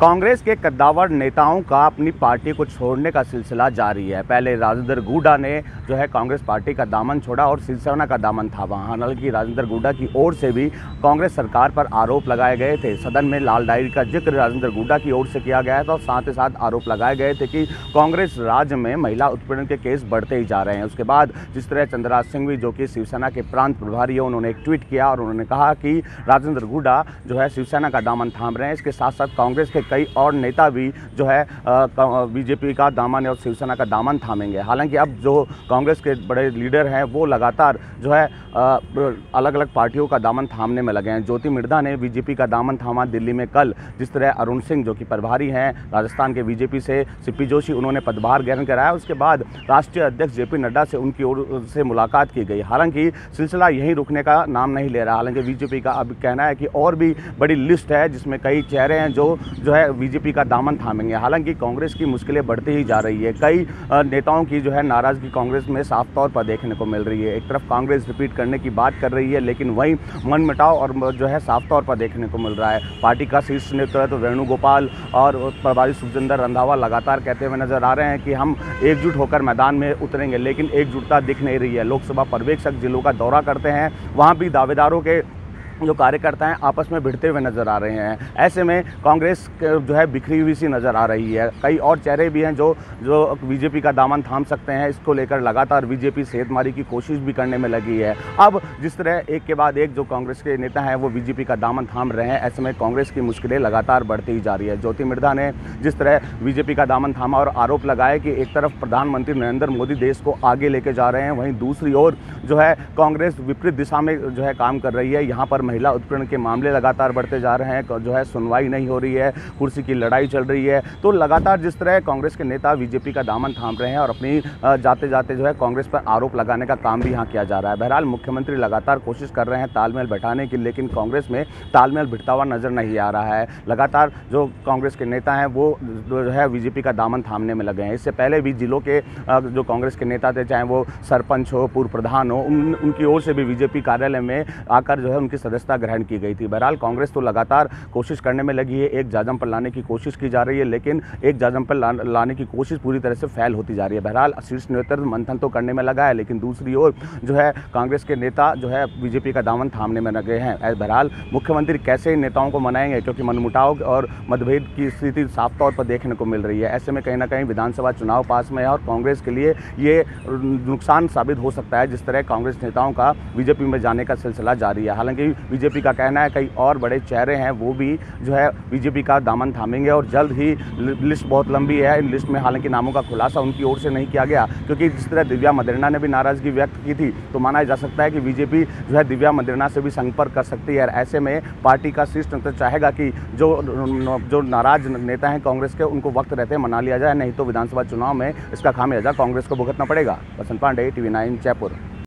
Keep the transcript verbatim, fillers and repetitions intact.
कांग्रेस के कद्दावर नेताओं का अपनी पार्टी को छोड़ने का सिलसिला जारी है। पहले राजेंद्र गुड्डा ने जो है कांग्रेस पार्टी का दामन छोड़ा और शिवसेना का दामन थामा। हालांकि राजेंद्र गुड्डा की ओर से भी कांग्रेस सरकार पर आरोप लगाए गए थे। सदन में लाल डायरी का जिक्र राजेंद्र गुड्डा की ओर से किया गया था और साथ ही साथ आरोप लगाए गए थे कि कांग्रेस राज्य में महिला उत्पीड़न के केस बढ़ते ही जा रहे हैं। उसके बाद जिस तरह चंद्रराज सिंह जो कि शिवसेना के प्रांत प्रभारी है, उन्होंने एक ट्वीट किया और उन्होंने कहा कि राजेंद्र गुड्डा जो है शिवसेना का दामन थाम रहे हैं। इसके साथ साथ कांग्रेस के कई और नेता भी जो है बीजेपी का दामन और शिवसेना का दामन थामेंगे। हालांकि अब जो कांग्रेस के बड़े लीडर हैं वो लगातार जो है अलग अलग पार्टियों का दामन थामने में लगे हैं। ज्योति मिर्धा ने बीजेपी का दामन थामा दिल्ली में कल। जिस तरह अरुण सिंह जो कि प्रभारी हैं राजस्थान के बीजेपी से, सीपी जोशी उन्होंने पदभार ग्रहण कराया। उसके बाद राष्ट्रीय अध्यक्ष जेपी नड्डा से उनकी ओर से मुलाकात की गई। हालांकि सिलसिला यहीं रुकने का नाम नहीं ले रहा। हालांकि बीजेपी का अब कहना है कि और भी बड़ी लिस्ट है जिसमें कई चेहरे हैं जो जो है बीजेपी का दामन थामेंगे। हालांकि कांग्रेस की मुश्किलें बढ़ती ही जा रही है। कई नेताओं की जो है नाराजगी कांग्रेस में साफ तौर पर देखने को मिल रही है। एक तरफ कांग्रेस रिपीट करने की बात कर रही है, लेकिन वहीं मनमुटाव और जो है साफ तौर पर देखने को मिल रहा है। पार्टी का शीर्ष नेतृत्व वेणुगोपाल और प्रभारी सुखजिंदर रंधावा लगातार कहते हुए नजर आ रहे हैं कि हम एकजुट होकर मैदान में उतरेंगे, लेकिन एकजुटता दिख नहीं रही है। लोकसभा पर्यवेक्षक जिलों का दौरा करते हैं, वहाँ भी दावेदारों के जो कार्यकर्ता हैं आपस में भिड़ते हुए नजर आ रहे हैं। ऐसे में कांग्रेस जो है बिखरी हुई सी नज़र आ रही है। कई और चेहरे भी हैं जो जो बीजेपी का दामन थाम सकते हैं। इसको लेकर लगातार बीजेपी सेधमारी की कोशिश भी करने में लगी है। अब जिस तरह एक के बाद एक जो कांग्रेस के नेता हैं वो बीजेपी का दामन थाम रहे हैं, ऐसे में कांग्रेस की मुश्किलें लगातार बढ़ती ही जा रही है। ज्योति मिर्धा ने जिस तरह बीजेपी का दामन थामा और आरोप लगाया कि एक तरफ प्रधानमंत्री नरेंद्र मोदी देश को आगे लेके जा रहे हैं, वहीं दूसरी ओर जो है कांग्रेस विपरीत दिशा में जो है काम कर रही है। यहाँ पर महिला उत्पीड़न के मामले लगातार बढ़ते जा रहे हैं, जो है सुनवाई नहीं हो रही है, कुर्सी की लड़ाई चल रही है। तो लगातार जिस तरह कांग्रेस के नेता बीजेपी का दामन थाम रहे हैं और अपनी जाते जाते जो है कांग्रेस पर आरोप लगाने का काम भी यहाँ किया जा रहा है। बहरहाल मुख्यमंत्री लगातार कोशिश कर रहे हैं तालमेल बैठाने की, लेकिन कांग्रेस में तालमेल बिठता हुआ नजर नहीं आ रहा है। लगातार जो कांग्रेस के नेता हैं वो जो है बीजेपी का दामन थामने में लगे हैं। इससे पहले भी जिलों के जो कांग्रेस के नेता थे, चाहे वो सरपंच हो, पूर्व प्रधान हो, उन, उनकी ओर से भी बीजेपी कार्यालय में आकर जो है उनकी सदस्यता ग्रहण की गई थी। बहरहाल कांग्रेस तो लगातार कोशिश करने में लगी है, एक जाजम पर लाने की कोशिश की जा रही है, लेकिन एक जाजम पर ला, लाने की कोशिश पूरी तरह से फेल होती जा रही है। बहरहाल शीर्ष नेतृत्व मंथन तो करने में लगा है, लेकिन दूसरी ओर जो है कांग्रेस के नेता जो है बीजेपी का दामन थामने में लगे हैं। बहरहाल मुख्यमंत्री कैसे इन नेताओं को मनाएंगे, क्योंकि मनमुटाव और मतभेद की स्थिति साफ तौर पर देखने को मिल रही है। ऐसे में कहीं ना कहीं विधानसभा चुनाव पास में है और कांग्रेस के लिए ये नुकसान साबित हो सकता है जिस तरह कांग्रेस नेताओं का बीजेपी में जाने का सिलसिला जारी है। हालांकि बीजेपी का कहना है कई और बड़े चेहरे हैं वो भी जो है बीजेपी का दामन थामेंगे और जल्द ही लिस्ट बहुत लंबी है। इन लिस्ट में हालांकि नामों का खुलासा उनकी ओर से नहीं किया गया, क्योंकि जिस तरह दिव्या मदेरणा ने भी नाराजगी व्यक्त की थी, तो माना जा सकता है कि बीजेपी जो है दिव्या मदेरणा से भी संपर्क कर सकती है। ऐसे में पार्टी का शीर्ष नेतृत्व चाहेगा कि जो जो नाराज नेता हैं कांग्रेस के, उनको वक्त रहते मना लिया जाए, नहीं तो विधानसभा चुनाव में इसका खामियाजा कांग्रेस को भुगतना पड़ेगा। Basant Pande, TV nine, Jaipur.